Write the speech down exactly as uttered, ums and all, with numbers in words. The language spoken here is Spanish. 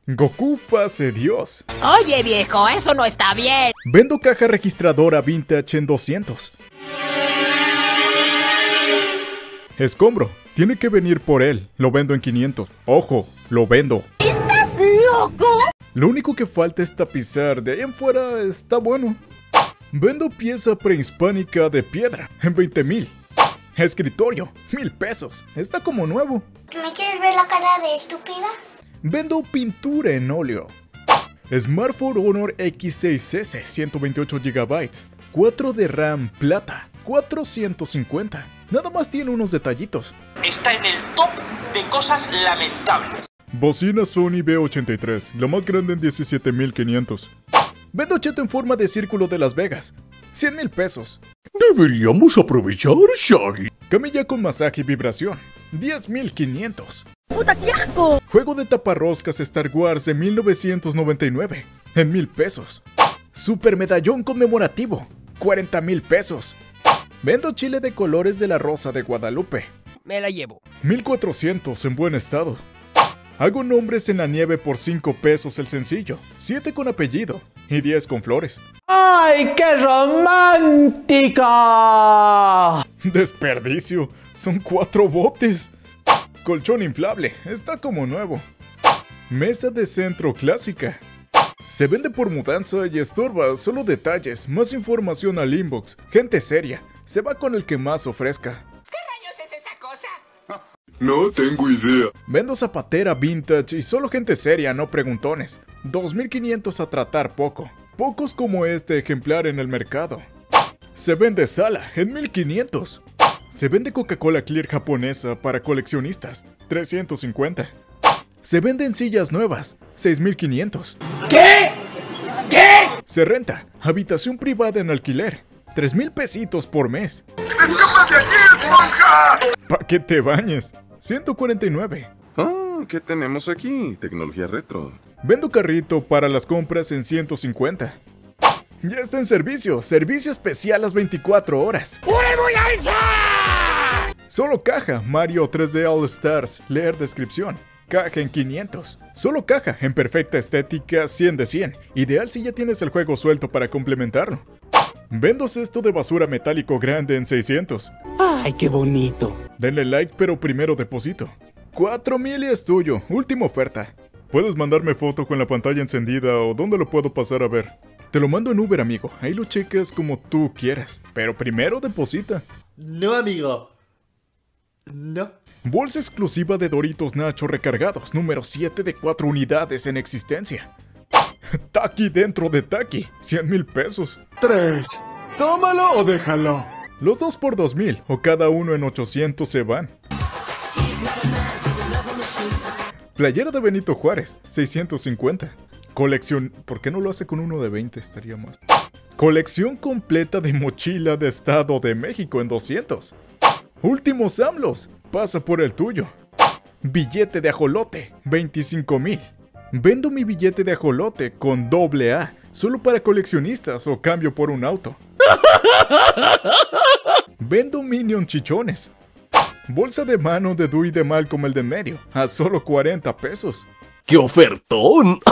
Goku fase Dios. Oye viejo, eso no está bien. Vendo caja registradora vintage en doscientos. Escombro, tiene que venir por él. Lo vendo en quinientos. Ojo, lo vendo. ¿Estás loco? Lo único que falta es tapizar. De ahí en fuera está bueno. Vendo pieza prehispánica de piedra en veinte mil. Escritorio, mil pesos. Está como nuevo. ¿Me quieres ver la cara de estúpida? Vendo pintura en óleo. Smartphone Honor X seis S, ciento veintiocho gigabytes. cuatro de RAM plata, cuatrocientos cincuenta. Nada más tiene unos detallitos. Está en el top de cosas lamentables. Bocina Sony B ochenta y tres, la más grande en diecisiete mil quinientos. Vendo cheto en forma de círculo de Las Vegas, cien mil pesos. Deberíamos aprovechar, Shaggy. Camilla con masaje y vibración, diez mil quinientos. ¡Puta, qué asco! Juego de taparroscas Star Wars de mil novecientos noventa y nueve, en mil pesos. Super medallón conmemorativo, cuarenta mil pesos. Vendo chile de colores de la Rosa de Guadalupe. Me la llevo. mil cuatrocientos en buen estado. Hago nombres en la nieve por cinco pesos el sencillo, siete con apellido y diez con flores. ¡Ay, qué romántica! Desperdicio, son cuatro botes. Colchón inflable, está como nuevo. Mesa de centro clásica. Se vende por mudanza y estorba, solo detalles, más información al inbox. Gente seria, se va con el que más ofrezca. ¿Qué rayos es esa cosa? No tengo idea. Vendo zapatera vintage y solo gente seria, no preguntones. dos mil quinientos a tratar poco. Pocos como este ejemplar en el mercado. Se vende sala en mil quinientos. Se vende Coca-Cola Clear japonesa para coleccionistas, trescientos cincuenta. Se venden sillas nuevas, seis mil quinientos. ¿Qué? ¿Qué? Se renta habitación privada en alquiler, tres mil pesitos por mes. ¡Escapa de allí, esponja! Pa' que te bañes, ciento cuarenta y nueve. Oh, ¿qué tenemos aquí? Tecnología retro. Vendo carrito para las compras en ciento cincuenta. Ya está en servicio, servicio especial las veinticuatro horas. Solo caja, Mario tres D All Stars, leer descripción. Caja en quinientos. Solo caja, en perfecta estética, cien de cien. Ideal si ya tienes el juego suelto para complementarlo. Vendo cesto de basura metálico grande en seiscientos. ¡Ay, qué bonito! Denle like, pero primero deposito. cuatro mil y es tuyo, última oferta. Puedes mandarme foto con la pantalla encendida o dónde lo puedo pasar a ver. Te lo mando en Uber, amigo, ahí lo checas como tú quieras. Pero primero deposita. No, amigo. No. Bolsa exclusiva de Doritos Nacho recargados, número siete de cuatro unidades en existencia. Taki dentro de Taki, cien mil pesos. Tres. Tómalo o déjalo. Los dos por dos mil o cada uno en ochocientos se van. Playera de Benito Juárez, seiscientos cincuenta. Colección... ¿Por qué no lo hace con uno de veinte? Estaría más. Colección completa de mochila de Estado de México en doscientos. Últimos AMLOS, pasa por el tuyo. Billete de ajolote, veinticinco mil. Vendo mi billete de ajolote con doble A, solo para coleccionistas o cambio por un auto. Vendo Minion chichones. Bolsa de mano de Dewey de Malcolm el de medio, a solo cuarenta pesos. ¡Qué ofertón!